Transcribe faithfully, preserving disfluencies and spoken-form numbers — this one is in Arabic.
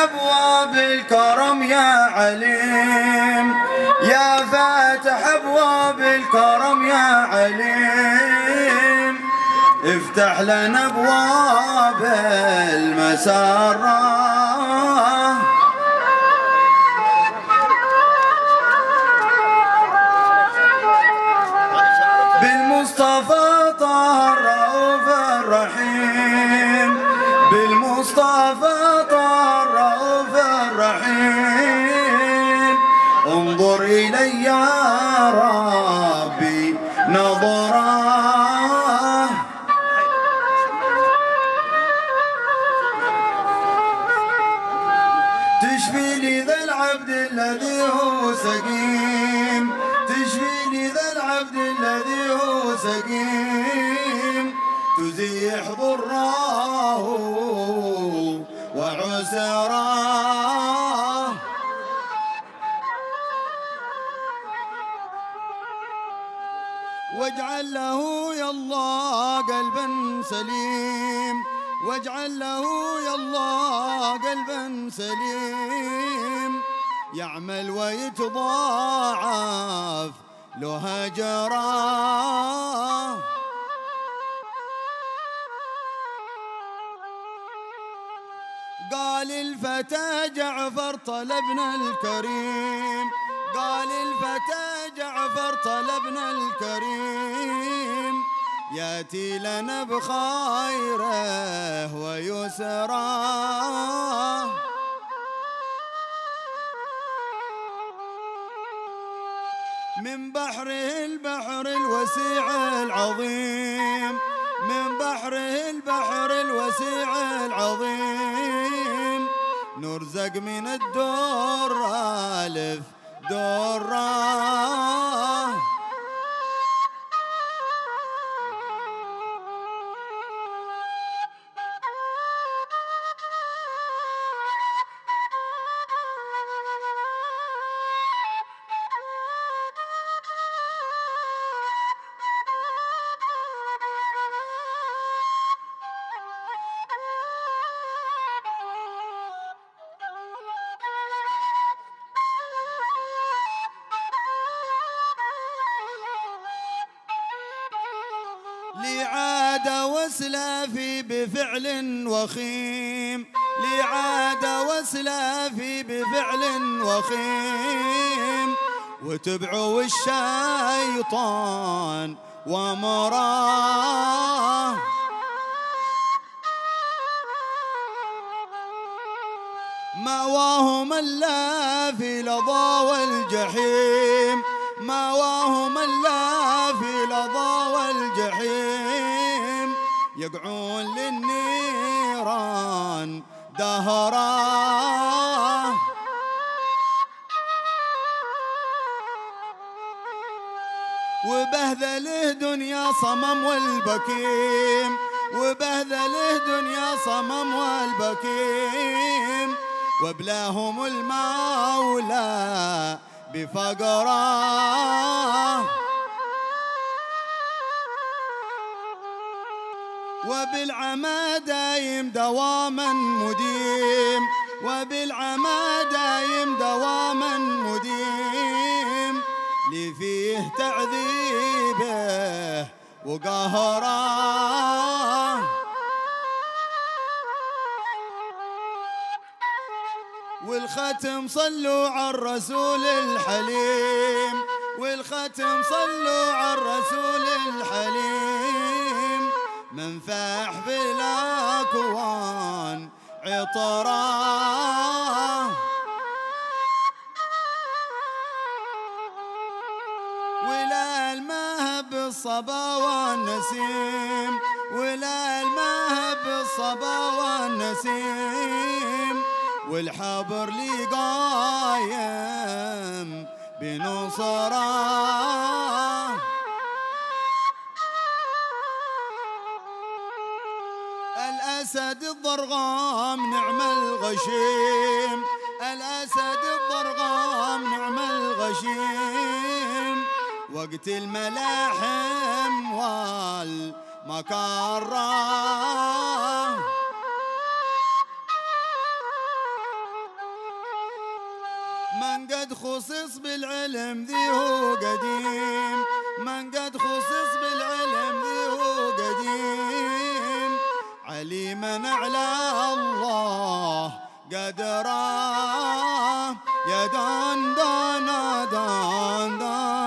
أبواب الكرم يا عليم، يا فاتح أبواب الكرم يا عليم، افتح لنا أبواب المسرة. بالمصطفى طه الرؤوف الرحيم، بالمصطفى طه الرؤوف الرحيم، انظر إلي يا ربي نظرة، تشفي لي ذا العبد الذي هو سقيم، تشفي لي ذا العبد الذي هو سقيم، تزيح ضراه وعسراه. واجعل له يا الله قلبا سليم، واجعل له يا الله قلبا سليم، يعمل ويتضاعف له هجراه. قال الفتى جعفر طلبنا الكريم، قال الفتى جعفر طلبنا الكريم، ياتي لنا بخيره ويسراه. من بحره البحر الوسيع العظيم، من بحره البحر الوسيع العظيم، نرزق من الدر ألف درة. لي عاد وسلافي بفعل وخيم، لي عاد وسلافي بفعل وخيم، وتبعوا الشيطان ومراه. مأواهم الا في لظى والجحيم، مأواهم الا في لظى والجحيم، يقعون للنيران دهرا. وبهذله دنيا صمم والبكيم، وبهذله دنيا صمم والبكيم، وبلاهم المولى بفقراه. وبالعمى دايم دواما مديم، وبالعمى دايم دواما مديم، لي فيه تعذيبه وقهراه. والختم صلوا على الرسول الحليم، والختم صلوا على الرسول الحليم، من فاح في الأكوان عطراه. ولا المهب الصبا والنسيم، ولا المهب الصبا والنسيم، والحبر لي قايم بنصراه. الأسد الضرغام نعم الغشيم، الأسد الضرغام نعم الغشيم، وقت الملاحم والمكاره. من قد خصص بالعلم ذي هو قديم، من قد خصص بالعلم ذي هو قديم، عليما على الله قدره، يا دان دان دان دان